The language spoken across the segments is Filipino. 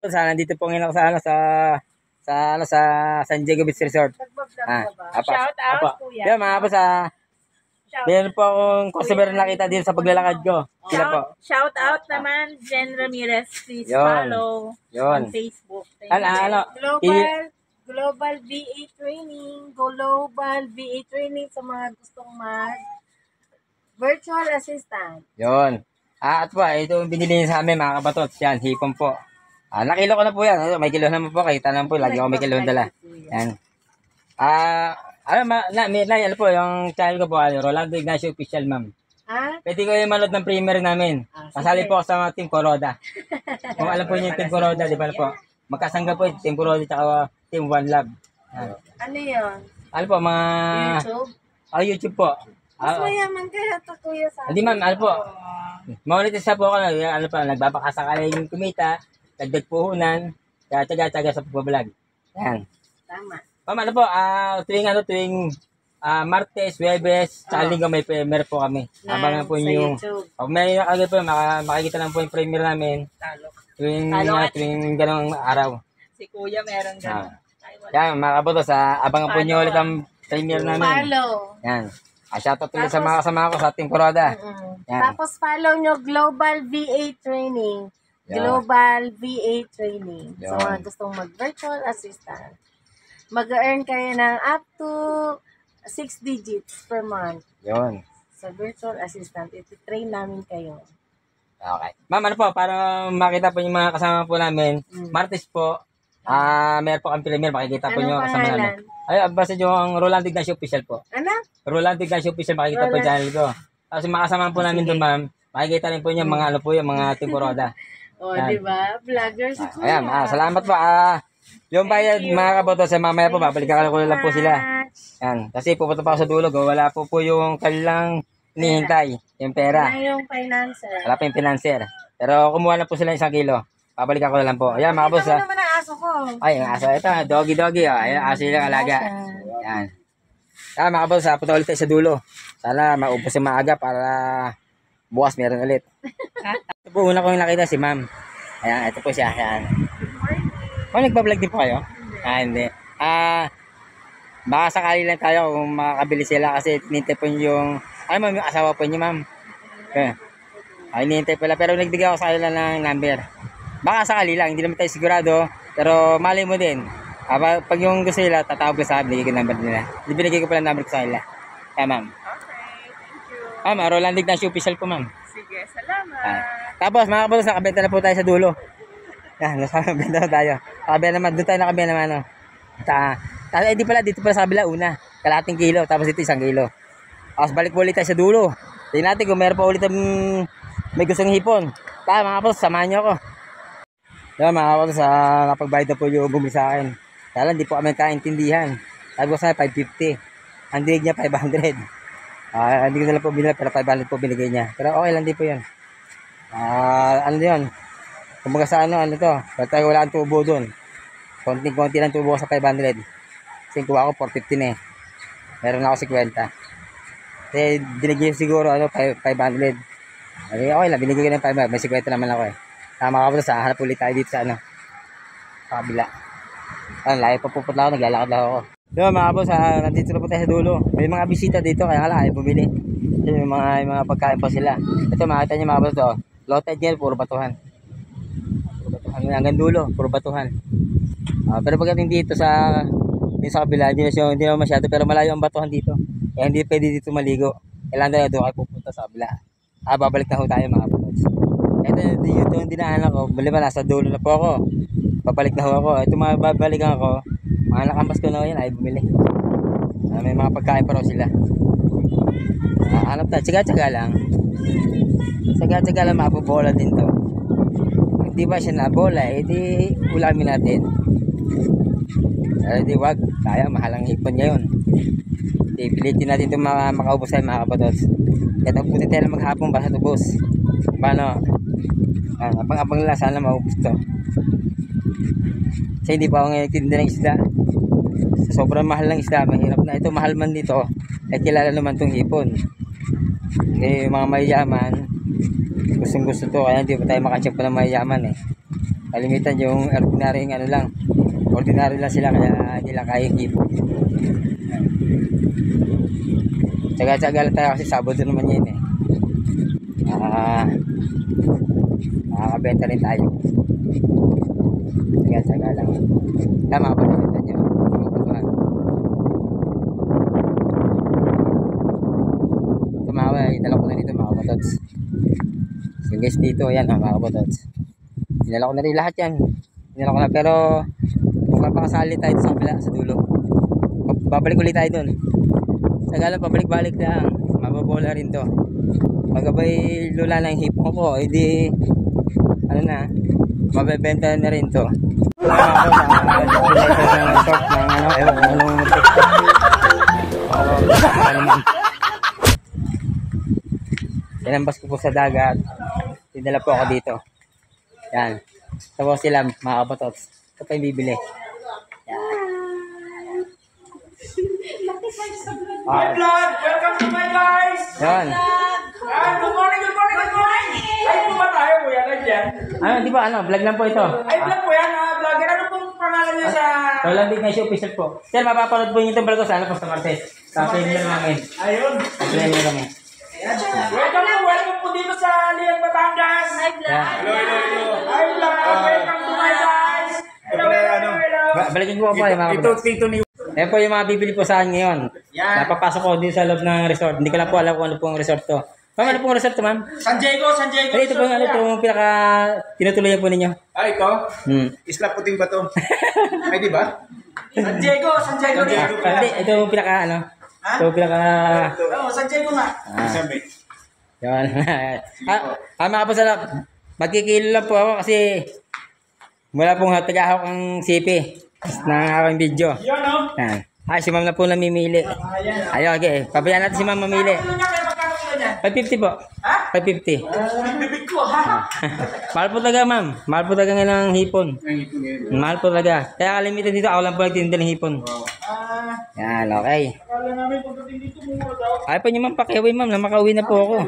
Nandito po ngayon ako sa San Diego Beach Resort. Shout out, kuya. Yan mga boss, meron po akong customer na nakita dito sa paglalakad ko. Sila po. Shout out naman, Jen Ramirez. Please Yun. follow Yun. on Facebook. Thank Ano? Global VA Training. Global VA Training sa mga gustong virtual assistant. Yun. At po, ito yung binili niya sa amin mga kabatots. Yan, hipon po. Nakilo ko na po yan. May kilo naman po. Kita naman po. Lagi ako may kilo dala. Yan. Ano po, yung channel ko po, Rolando Ignacio Official, ma'am. Pwede ko yung manood ng premiere namin. Kasali po ako sa Team Coroda. Kung alam po niyo yung Team Coroda, di ba po? Magkasangga po yung Team Coroda at Team One Love. Ano yun? Ano po, mga... YouTube? YouTube po. Mas mayaman kaya ito, kuya, sa Hindi ma'am, ano po. Monetize po ako. Ano po, nagbabakasakala yung kumita. Dagdag puhunan. Kaya tsaga-tsaga sa pagbablog. Yan. Tama. Ma'am, ano po, tuwing Martes, Webes, tsaka Linggo may premiere po kami. Abangan po yung... Pag may nakagad po, makikita lang po yung premiere namin. Tuwing ganong araw. Si kuya meron gano'n. Yan, mga kabutos, abangan po nyo ulit ang premiere namin. Follow. Yan. Shoutout ulit sa mga kasama ko sa Team Coroda. Yan. Tapos follow nyo Global VA Training. Yan. Global VA Training. Yan. So, mga gustong mag-virtual assistant. Mag-earn kayo ng up to 6 digits per month. Yun. Sa virtual assistant, iti-train namin kayo. Okay. Ma'am, ano po, para makita po yung mga kasama po namin, Martes po, meron po kang premiere, makikita po nyo kasama namin. Ay, basta yung Rolando Ignacio Official po. Ano? Rolando Ignacio Official, makikita po yung channel ko. Tapos yung mga kasama po namin doon, ma'am, makikita rin po nyo mga ano po yung mga Team Coroda. Di ba? Vlogger si kuya. Ayan, salamat po. Yung bayad, mga kaboto, sa mamaya po, babalikan ko lang po sila. Yan. Kasi pupunta pa ako sa dulo, wala po yung kanilang hinihintay, yung pera. Wala yung financer. Wala pa yung financer. Pero kumuha na po sila 1 kilo. Babalikan ko na lang po. Ayan, mga boss. Ito naman ang aso ko. Ay, yung aso. Ito, doggy. Ayan, aso yung alaga. Yan. Ayan, mga boss, punta ulit tayo sa dulo. Sana maubos yung maaga para bukas meron ulit. Ito po, una ko yung nakita si ma'am. Ayan, ito po siya. Ayan. Nagpa-vlog din po kayo? Hindi. Baka sakali lang tayo kung makakabili sila kasi tinintay po yung ma'am, yung asawa po niyo, ma'am. Hinihintay pala pero nagbigay ako sa kanila ng number. Baka sakali lang, hindi naman tayo sigurado pero malay mo din. Pag yung gusto nila, tatawag ko sa akin, binigay ko number nila. Binigay ko pala number ko sa kanila. Kaya ma'am. Okay, thank you. Ma'am, Rolando Ignacio Official po, ma'am. Sige, salamat. Tapos mga kapulos, nakabenta na po tayo sa dulo. Yan, nakabenta na tayo. Nakabenta naman, doon tayo nakabenta naman. Hindi pala, dito pala sa kabila, una. Kalahating kilo, tapos dito 1 kilo. Tapos balik ulit tayo sa dulo. Tingnan natin kung meron pa ulit may gustong hipon. Mga kapulos, samahan nyo ako. Yan mga kapulos, napagbayad na po yung bumili sa akin. Kaya lang, di po kami kaintindihan. Sabi ko sana 550. Ang dinig niya 500. Hindi ko na lang po binila, pero 500 po binigay niya. Pero okay lang, di po yun. Ano yun? Kumbaga sa ano to, basta wala ang tubo doon. Konting-konti lang tubo ko sa 500. Kasi kuha ko 450 na eh. Meron ako 50. Kasi binigay siguro 500. Okay lang, binigay ko ng 500. May 50 naman ako eh. Tama ka po sa hanap ulit tayo dito sa sa kabila. Layo pa pupunta ako, naglalakad lang ako. Doon mga boss, nandito na po tayo sa dulo. May mga bisita dito, kaya nga ayaw bumili. Yung mga pagkain pa sila. Ito makita niyo mga boss to. Low-tide niya, puro batuhan. Hanggang dulo, puro batuhan. Pero pagdating dito sa kabila, hindi naman masyado, pero malayo ang batuhan dito. Kaya hindi pwede dito maligo. Kailangan na doon kayo pupunta sa kabila. Babalik na ho tayo mga kapatid. Ito yung dinaanan ko, bali ba nasa dulo na po ako. Babalik na ho ako. Ito mga babalikan ko, mga nakampas ko na yan, ay bumili. May mga pagkain pa raw sila. Hanap tayo, tsaga-tsaga lang. Tsaga-tsaga lang, mapubola din to. Di ba siya na bola, di ulamin natin. Di wag, kaya mahalang hipon ngayon. Di pilitin natin itong makaubos tayo mga kapatid. Kaya tapunin tayo lang maghapon para sa tubos. Paano? Abang-abang lang, sana maubos to. Kasi hindi pa ako ngayon tinda ng isda. Sobrang mahal ng isda, mahirap na. Ito mahal man dito, ay kilala naman itong hipon. Mga mayayaman, gustong gusto to, kaya hindi pa tayo makachip pa ng mayayaman eh. Kalimitan yung ordinary ano lang. Ordinary lang sila kaya hindi lang kaya keep. Tsaga-tsaga lang tayo kasi Sabado naman yun eh. Makakabenta rin tayo. Tsaga-tsaga lang. Tama ba nakita nyo? Tumawa, idala ko na dito mga kapatods. So guys dito, ayan mga kapatods. Dinala ko na rin lahat yan. Dinala ko na pero magpapakasali tayo sa kabila, sa dulo. Babalik ulit tayo dun. Sagalang pabalik-balik lang. Mababola rin to. Magabay lula ng hipon ko, edi ano na, mabebenta na rin to. Ako sa ng short ng ano, ewan kung anong tinambas ko po sa dagat. Dinala po ako dito. Yan. Tapos sila mga kapatots. Ito pa yung bibili. Hi vlog! Welcome to my guys! Yan. Good morning, good morning, good morning! Ay, po ba tayo kuya? Nandiyan? Ano, di ba ano, vlog lang po ito. Ay, vlog po yan, vlogger. Ano pong pangalan niyo sa... Roland Ignacio official po. Sir, mapapanood po niyo itong vlog ko sa ano po sa Martes. Sa premiere namin. Ayun. Sa premiere kami. Welcome po dito sa Liang Batangas. Hi Yan. Hi vlog! Welcome to my guys! Hello, hello, hello! Balikin ko po kayo mga kapatid. Tito ni... Ayan po yung mga bibili po sa akin ngayon. Yan. Napapasok ko din sa loob ng resort. Hindi ko lang po alam kung ano pong resort to. Ma'am, ano pong resort to, ma'am? San Diego, San Diego. Ito po yung ano itong pinaka tinutuloyan po ninyo. Ah, ito? Hmm. Isla Puting Bato. Ay, di ba? San Diego, San Diego. Hindi, ito yung pinaka ano. Ha? Ito yung pinaka... Oh, San Diego nga. Sabi. Yan. Mga po sa magkikilo lang po ako kasi wala pong tagahawak ang CP ng aking video. Yun, no? Yan. Si ma'am na po namimili. Ayan. Ayun, okay. Pabayaan natin si ma'am mamili. Ano niya kayo magkano kilo niyan? 550 po. Ha? 550. Bibig ko, ha? Mahal po talaga, ma'am. Mahal po talaga ng hipon. Ang ito ngayon. Mahal po talaga. Kaya kalimitan dito, ako lang po nagtinda ng hipon. Yan, okay. Akala namin pagdating dito mura daw. Ayaw po niyo ma'am, pakiuwi ma'am, na makauwi na po ako.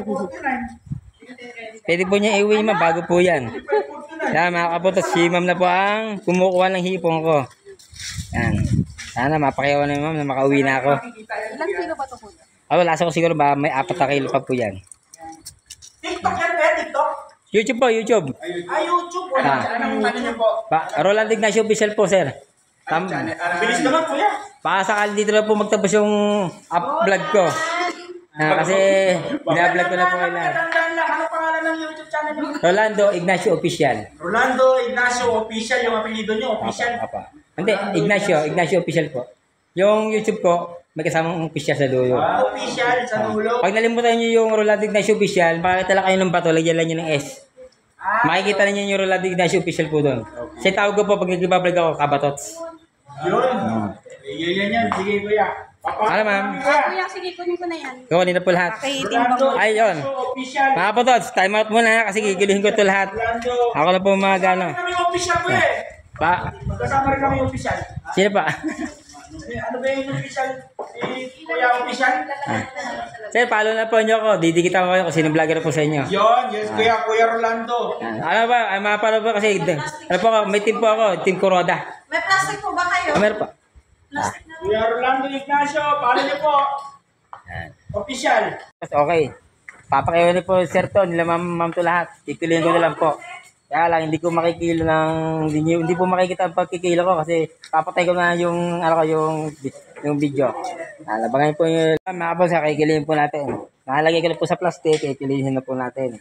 Pwede po niya iuwi ma'am, bago po yan. Yan, mga kaputos, si ma'am na po ang kumukuha ng hipon ko. Yan. Sana mapakiyawan na ma'am na makauwi na ako. Ilang kilo ba ito po? Wala ko siguro ba may 4 na kilo pa po yan. TikTok yan ba? TikTok? YouTube po, YouTube. YouTube. Anong ano niyo po? Roland Ignacio official po, sir. Bilis naman, kuya. Baka sakali dito na po magtapos yung upload ko. Kasi binablog ko na po kailan. Tandaan lang, ano pangalan ng YouTube channel niyo? Rolando Ignacio official. Rolando Ignacio Official, yung apelido niyo, official. Apa. Hindi, Ignacio official po. Yung YouTube ko, may kasamang official sa dulo. Official, sa dulo. Pag nalimutan niyo yung Rolando Ignacio official, makikita lang kayo ng bato, lagyan lang niyo ng S. Makikita na niyo yung Rolando Ignacio official po doon. Kasi tawag ko po pag nagbablog ako, kabatots. Yun. Yan. Sige, kuya. Ano ma'am? Kuya, sige, kunin ko na yan. Kukunin na po lahat. Rolando Ayun. Official. Mga kabatots, time out muna kasi gigilihin ko ito lahat. Rolando. Ako na po mga gano. Kami official, kuya eh. Magkasama rin kami official. Sino pa? Ano ba yung official? Kuya official? Sir, follow na po nyo ako. Didikitan ko kayo kung sino vlogger po sa inyo. Yun, yes, Kuya Rolando. Ano ba? Ay, mapapalo po kasi. Ano po ako? May team po ako. Team Kuroda. May plastic po ba kayo? Meron po. Kuya Rolando Ignacio, paano niyo po? Official. Okay. Papakiwan po sir to. Nila ma'am to lahat. Tituloyin ko na lang po. Kaya lang, hindi ko makikilo ng... Hindi po makikita ang pagkikilo ko kasi papatay ko na yung... Ano ko, yung video. Labangan po yung... Mga po sa kikilihin po natin. Nakalagay ko na po sa plastic. Kikilihin na po natin.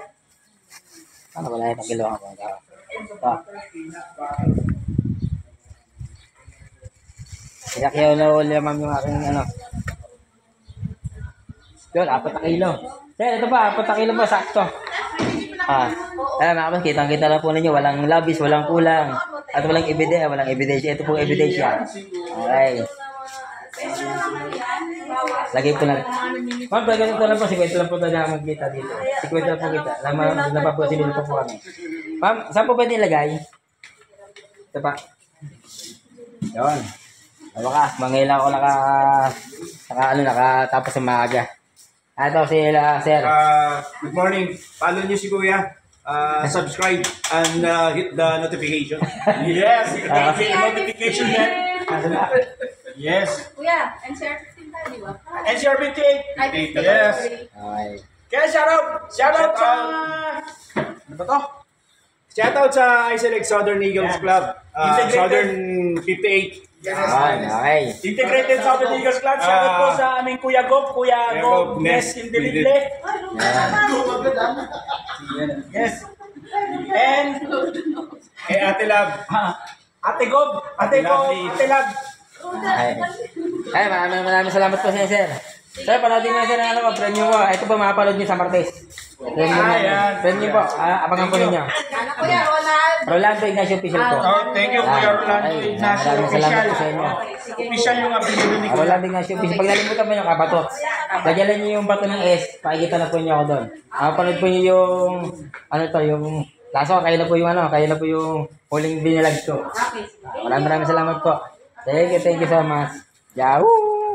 Paano ko lang yung kiluhan ko? Ito. Kaya na ulit ma'am yung aking ano. Yun, 4 na kilo. Sir, ito pa, 4 na kilo pa, sakto. Mga kitang-kita lang po ninyo, walang labis, walang kulang. At walang ebidensya. Ito po ebidensya. Okay. Lagay po na. Ma'am, ganito lang po, 50 lang po na magkita dito. 50 lang po kita. Napaposibil po po kami. Ma'am, saan po pwede ilagay? Ito pa. Yun. Wakas, mangailan ko nakatapos sa maaga. Ito sila, sir. Good morning. Follow niyo si Kuya. subscribe and hit the notification. Yes, hit the notification yan. Yes. Kuya, NCR 15 tayo, di ba? NCR 58. Ay, 15. Yes. Okay. Kaya shoutout sa... Ano ba to? Shoutout sa Iselect Southern Eagles Club. Integrated. Southern 58. Okay. Integrated Southern Eagles Club. Shoutout po sa aming Kuya Gob. Kuya Gob Nest in Delible. Yes. And Kay Ate Lab. Ate Gob. Ate Gob. Ate Lab. Ay, ay maraming salamat po sa inyo, sir. Sir, panoodin mo sir ng premium po. Ito po, makapanood nyo sa Martes. Premium Ayan. Premium po. Abangan po ninyo. Ano Kuya, Ronald? Rolando Ignacio Official po. Oh, thank you Kuya Rolando Ay, Ignacio. maraming salamat po sa inyo. Official yung apelido ni Kuya. Rolando Ignacio Official. Pag nalimutan mo yung kabatot, dagyalan nyo yung bato ng S, pakikita na po nyo ako doon. Panood po nyo yung, ano to, yung, laso, kayo na po yung huling binilag ko. Okay. Maraming salamat po. Thank you so much. Yahoo!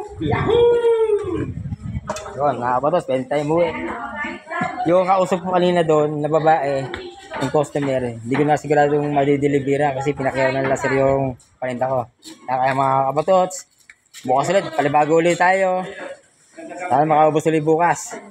Yun, mga kabatos, pwede tayo umuwi. Yung kausap ko kanina doon, na babae, yung customer, hindi ko na siguradong madidelibera kasi pinakyaw na nila sir yung paninda ko. Kaya mga kabatots, bukas ulit, palibago ulit tayo. Sana makaubos ulit bukas.